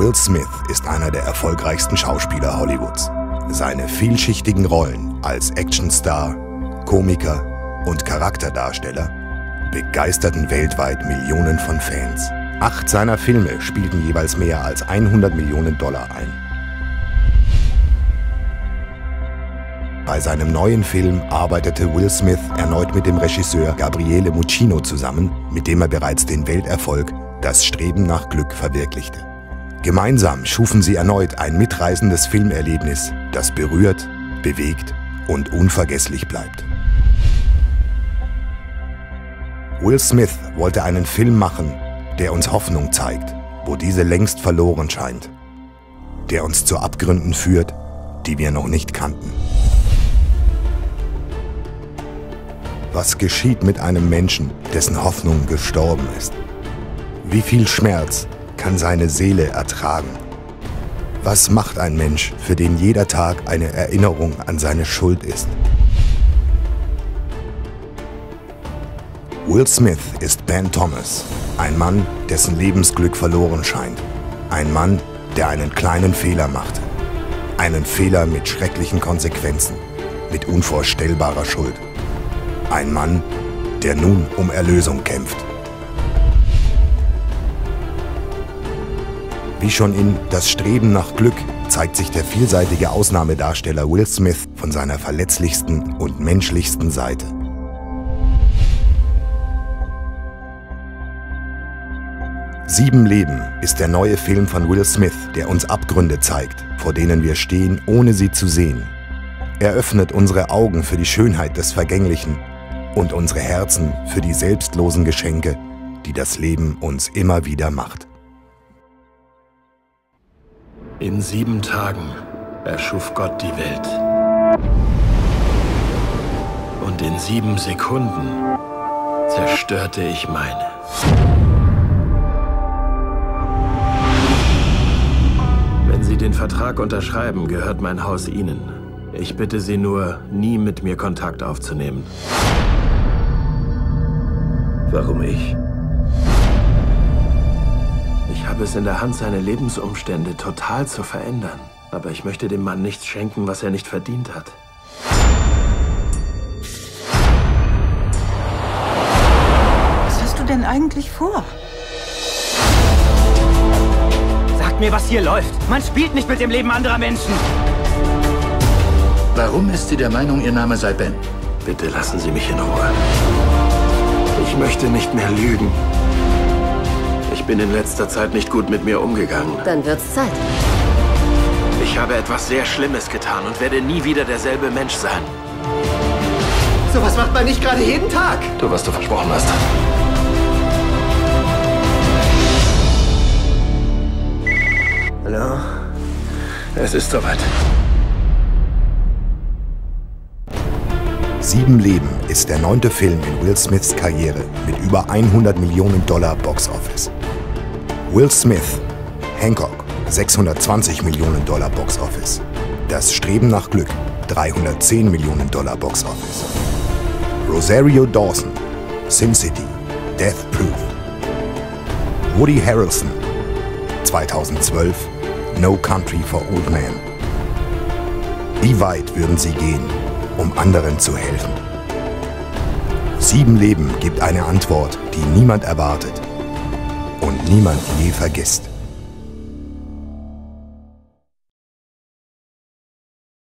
Will Smith ist einer der erfolgreichsten Schauspieler Hollywoods. Seine vielschichtigen Rollen als Actionstar, Komiker und Charakterdarsteller begeisterten weltweit Millionen von Fans. 8 seiner Filme spielten jeweils mehr als 100 Millionen Dollar ein. Bei seinem neuen Film arbeitete Will Smith erneut mit dem Regisseur Gabriele Muccino zusammen, mit dem er bereits den Welterfolg Das Streben nach Glück verwirklichte. Gemeinsam schufen sie erneut ein mitreißendes Filmerlebnis, das berührt, bewegt und unvergesslich bleibt. Will Smith wollte einen Film machen, der uns Hoffnung zeigt, wo diese längst verloren scheint, der uns zu Abgründen führt, die wir noch nicht kannten. Was geschieht mit einem Menschen, dessen Hoffnung gestorben ist? Wie viel Schmerz kann seine Seele ertragen? Was macht ein Mensch, für den jeder Tag eine Erinnerung an seine Schuld ist? Will Smith ist Ben Thomas, ein Mann, dessen Lebensglück verloren scheint. Ein Mann, der einen kleinen Fehler machte. Einen Fehler mit schrecklichen Konsequenzen, mit unvorstellbarer Schuld. Ein Mann, der nun um Erlösung kämpft. Wie schon in Das Streben nach Glück zeigt sich der vielseitige Ausnahmedarsteller Will Smith von seiner verletzlichsten und menschlichsten Seite. Sieben Leben ist der neue Film von Will Smith, der uns Abgründe zeigt, vor denen wir stehen, ohne sie zu sehen. Er öffnet unsere Augen für die Schönheit des Vergänglichen und unsere Herzen für die selbstlosen Geschenke, die das Leben uns immer wieder macht. In 7 Tagen erschuf Gott die Welt. Und in 7 Sekunden zerstörte ich meine. Wenn Sie den Vertrag unterschreiben, gehört mein Haus Ihnen. Ich bitte Sie nur, nie mit mir Kontakt aufzunehmen. Warum ich? Ich habe es in der Hand, seine Lebensumstände total zu verändern. Aber ich möchte dem Mann nichts schenken, was er nicht verdient hat. Was hast du denn eigentlich vor? Sagt mir, was hier läuft. Man spielt nicht mit dem Leben anderer Menschen. Warum ist sie der Meinung, ihr Name sei Ben? Bitte lassen Sie mich in Ruhe. Ich möchte nicht mehr lügen. Ich bin in letzter Zeit nicht gut mit mir umgegangen. Dann wird's Zeit. Ich habe etwas sehr Schlimmes getan und werde nie wieder derselbe Mensch sein. Sowas macht man nicht gerade jeden Tag. Tu, was du versprochen hast. Hallo? Es ist soweit. 7 Leben ist der 9. Film in Will Smiths Karriere mit über 100 Millionen Dollar Box Office. Will Smith, Hancock, 620 Millionen Dollar Box Office. Das Streben nach Glück, 310 Millionen Dollar Box Office. Rosario Dawson, Sin City, Death Proof. Woody Harrelson, 2012, No Country for Old Men. Wie weit würden Sie gehen, um anderen zu helfen? 7 Leben gibt eine Antwort, die niemand erwartet und niemand je vergisst.